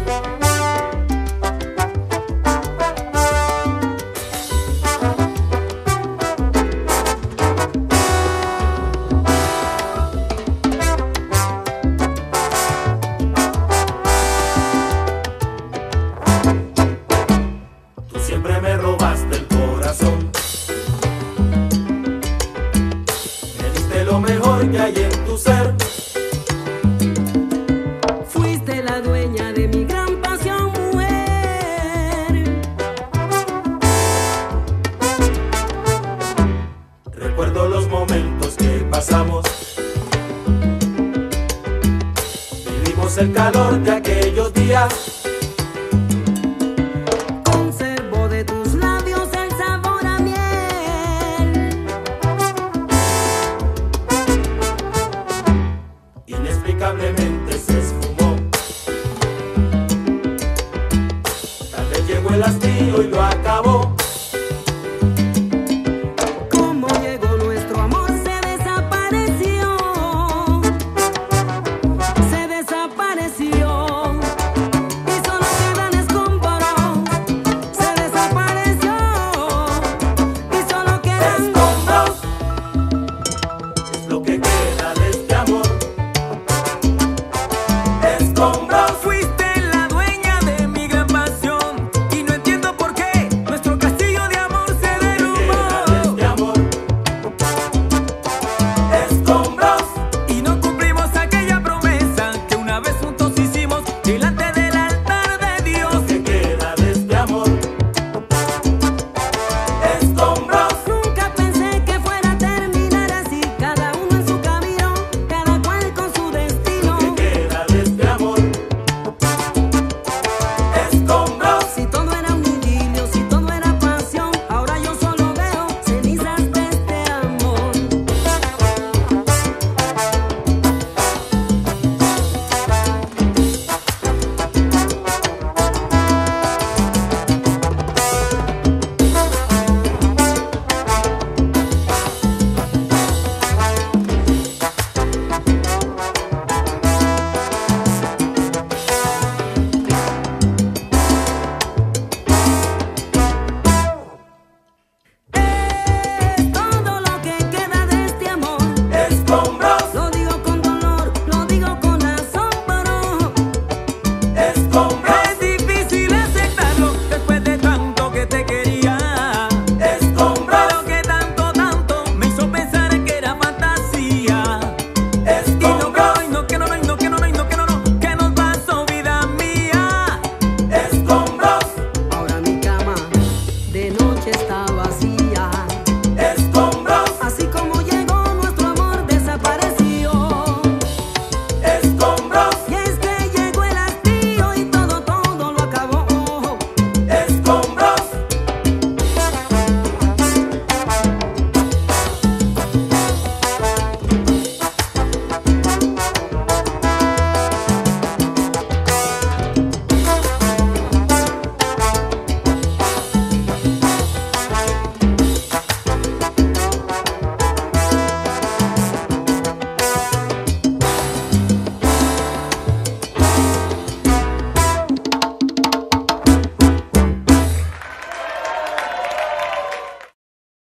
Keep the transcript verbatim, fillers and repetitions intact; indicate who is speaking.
Speaker 1: Siempre me robaste el corazón, me diste lo mejor que hay en tu ser.
Speaker 2: Fuiste la dueña de mi gran pasión, mujer.
Speaker 1: Recuerdo los momentos que pasamos, vivimos el calor de aquellos días. Inexplicablemente se esfumó, tal vez llegó el hastío y lo acabó.
Speaker 2: Como llegó nuestro amor se desapareció, se desapareció.